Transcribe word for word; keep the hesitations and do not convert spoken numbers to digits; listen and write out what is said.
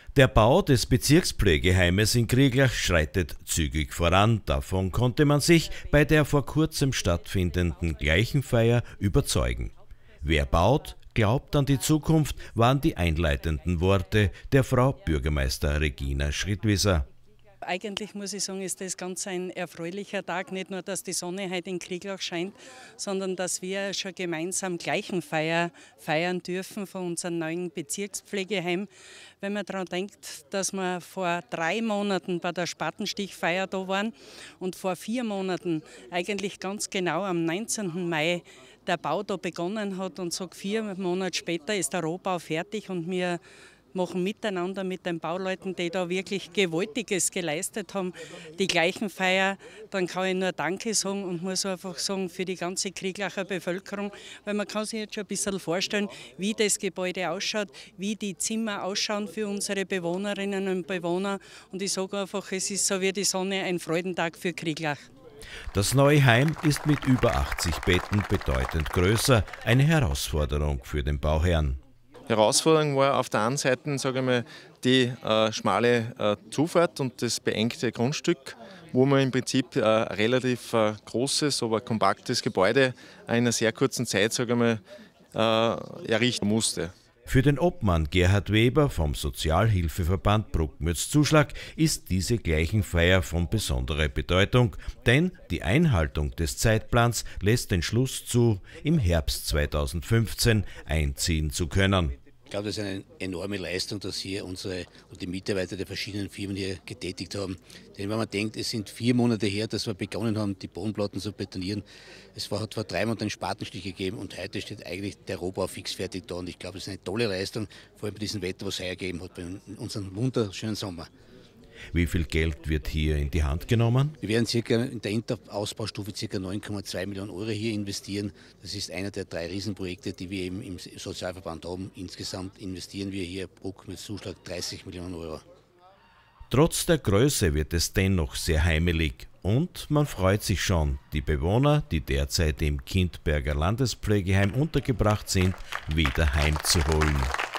Der Bau des Bezirkspflegeheimes in Krieglach schreitet zügig voran. Davon konnte man sich bei der vor kurzem stattfindenden Gleichenfeier überzeugen. Wer baut, glaubt an die Zukunft, waren die einleitenden Worte der Frau Bürgermeister Regina Schrittwisser. Eigentlich muss ich sagen, ist das ganz ein erfreulicher Tag. Nicht nur, dass die Sonne heute in Krieglach scheint, sondern dass wir schon gemeinsam Gleichenfeier feiern dürfen von unserem neuen Bezirkspflegeheim. Wenn man daran denkt, dass wir vor drei Monaten bei der Spatenstichfeier da waren und vor vier Monaten, eigentlich ganz genau am neunzehnten Mai, der Bau da begonnen hat und so vier Monate später ist der Rohbau fertig und wir machen miteinander mit den Bauleuten, die da wirklich Gewaltiges geleistet haben, die Gleichenfeier, dann kann ich nur Danke sagen und muss einfach sagen für die ganze Krieglacher Bevölkerung, weil man kann sich jetzt schon ein bisschen vorstellen, wie das Gebäude ausschaut, wie die Zimmer ausschauen für unsere Bewohnerinnen und Bewohner und ich sage einfach, es ist so wie die Sonne ein Freudentag für Krieglach. Das neue Heim ist mit über achtzig Betten bedeutend größer, eine Herausforderung für den Bauherrn. Herausforderung war auf der einen Seite, sage ich mal, die äh, schmale äh, Zufahrt und das beengte Grundstück, wo man im Prinzip äh, relativ äh, großes, aber kompaktes Gebäude in einer sehr kurzen Zeit, sage ich mal, äh, errichten musste. Für den Obmann Gerhard Weber vom Sozialhilfeverband Bruckmütz-Zuschlag ist diese Gleichenfeier von besonderer Bedeutung, denn die Einhaltung des Zeitplans lässt den Schluss zu, im Herbst zweitausendfünfzehn einziehen zu können. Ich glaube, das ist eine enorme Leistung, dass hier unsere und die Mitarbeiter der verschiedenen Firmen hier getätigt haben. Denn wenn man denkt, es sind vier Monate her, dass wir begonnen haben, die Bodenplatten zu betonieren. Es hat vor drei Monaten einen Spatenstich gegeben und heute steht eigentlich der Rohbau fix fertig da. Und ich glaube, das ist eine tolle Leistung, vor allem bei diesem Wetter, was es heuer gegeben hat, bei unserem wunderschönen Sommer. Wie viel Geld wird hier in die Hand genommen? Wir werden circa in der Interausbaustufe ca. neun Komma zwei Millionen Euro hier investieren. Das ist einer der drei Riesenprojekte, die wir eben im Sozialverband haben. Insgesamt investieren wir hier Bruckmütz-Zuschlag dreißig Millionen Euro. Trotz der Größe wird es dennoch sehr heimelig und man freut sich schon, die Bewohner, die derzeit im Kindberger Landespflegeheim untergebracht sind, wieder heimzuholen.